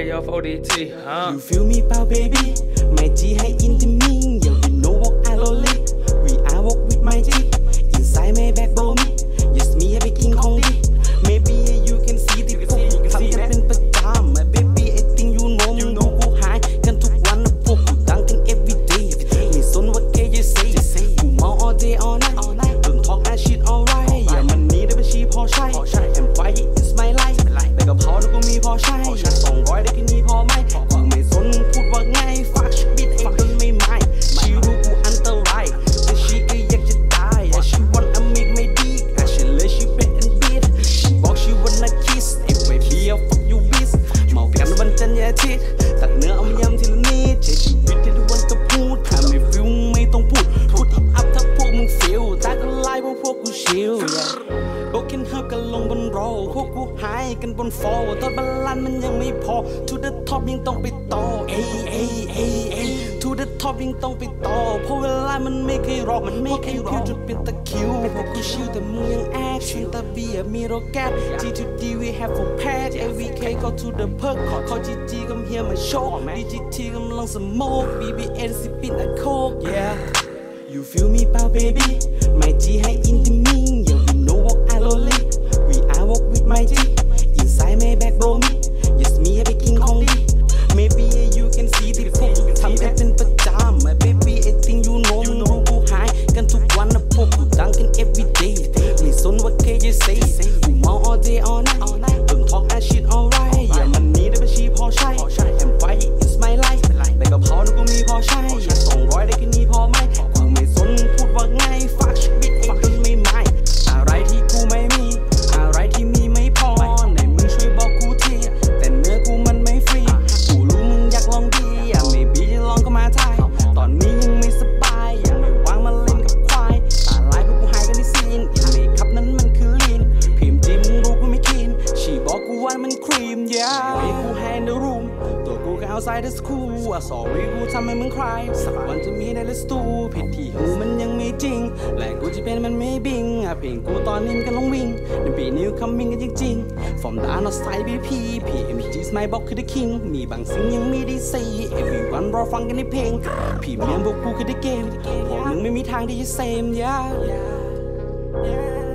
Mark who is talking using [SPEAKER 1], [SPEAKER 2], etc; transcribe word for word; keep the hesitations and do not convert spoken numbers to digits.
[SPEAKER 1] K of O D T huh?
[SPEAKER 2] You feel me เปล่า baby แม่จีให้ into me yeah we know walk I lonely we are walk with my G inside my back bro me yes me ให้ไปกินของดี maybe you can see ที่พวกกูทำกันเป็นประจำ my baby I think you know มึงดูกูหายกันทุกวันนะพวกกูดังกัน every day ไม่สนว่าแกจะ say กูเมา all day all night don't talk that shit alright yeah มันนี้ได้บัญชีพอใช้ and quiet is my life แต่กับเขาแล้วกูมีพอใช้สองร้อยได้แค่นี้พอไหมกูไม่สนพูดว่าไง fuck shit bitch ไอ้คนไม่หมายชีรู้กูอันตรายแต่ชีก็อยากจะตาย yeah she wanna make me dig actually she bet and beat she บอก she wanna kiss ไอ้ baby I fuck you bitch เมากันวันจันทร์อาทิตย์ตัดเนื้อเอามายำทีละนิดใช้ชีวิตที่ทุกวันก็พูดถ้าไม่ฟิลไม่ต้องพูดพูดอัพถ้าพวกมึงฟิลจากก็ไล่พวกพวกกูชิลโอเคฮับกันลงบนโรพวกกูหายกันบนฟอร์ตอนบาลานมันยังไม่พอ to the top ยังต้องไปต่อเอ้ยเอ้ยเอ้ยเอ้ย to the top ยังต้องไปต่อเพราะเวลามันไม่เคยรอมันไม่เคยรอจุดเป็นตะคิวพวกกูชิลแต่มึงยังแอคชั่นตาเบียมีโรแกต G to D we have for pad A V K go to the perk ขอ G G กำเฮียมาโชว์ D G T กำลังสโมก B B N สิปินอะโคก yeah you feel me เปล่า baby ไม่จีให้ into me yeah we know walk I lonely we are walk with my G inside my back bro me yes me ให้ไปกินของดี maybe you can see ที่พวกกูทำกันเป็นประจำ my baby I think you know มึงรู้กูหายกันทุกวันนะพวกกูดังกัน every day ไม่สนว่าแกจะ say กูเมา all day all night don't talk that shit alright yeah มันนี้ได้บัญชีพอใช้ and quiet is my life แต่กับเขานะกูมีพอใช้สองร้อยได้แค่นี้พอไหมกูไม่สนพูดว่าไง fuck shit bitch ไอ้คนไม่หมายอะไรที่กูไม่มีอะไรที่มีไม่พอไหนมึงช่วยบอกกูทีแต่เนื้อกูมันไม่ฟรีกูรู้มึงอยากลองดีอ่ะ maybe จะลองก็มาทายตอนนี้ยังไม่สบายยังไม่วางมาเล่นกับควายตาลายพวกกูหายกันในซีนอินเมคับนั้นมันคือลีนพิมพ์จิมมึงรู้กูไม่คีนชีบอกกูว่ามันครีม yeah ไอ้กู hand the room ตัวกูก็ outside the school อ่ะ sorry กูทำให้มึง cry สักวันจะมีใน let's do ผิดที่หูมันยังไม่จริงและกูจะเป็นมันไม่บิงอ่ะเพลงกูตอนนี้มันกำลังวิ่งในปีนี้ coming กันจริงๆ from the other side บี พี พี เอ็ม จี my box คือ the king มีบางสิ่งยังไม่ได้ say everyone รอฟังกันในเพลงพรีเมียมพวกกูคือ the game พวกมึงไม่มีทางที่จะ same yeah